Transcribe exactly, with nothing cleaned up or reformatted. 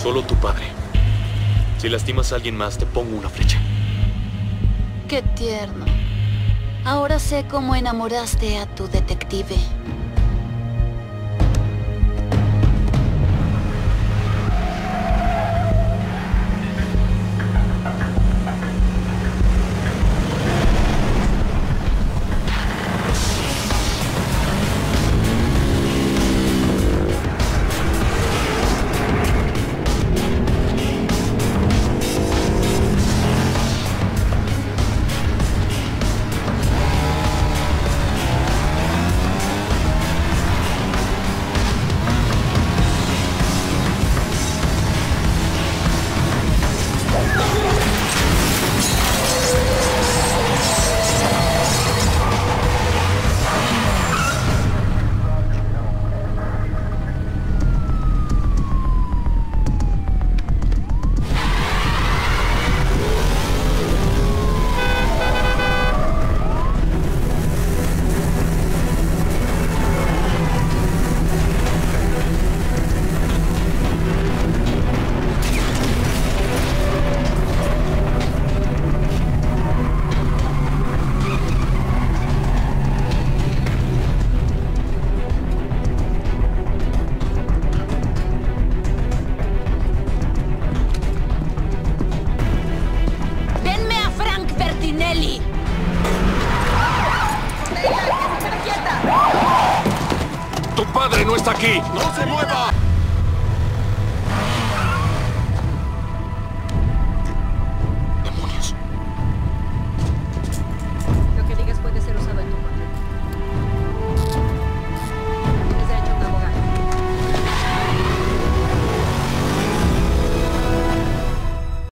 Solo tu padre. Si lastimas a alguien más, te pongo una flecha. Qué tierno. Ahora sé cómo enamoraste a tu detective. ¡Tu padre no está aquí! ¡No se mueva!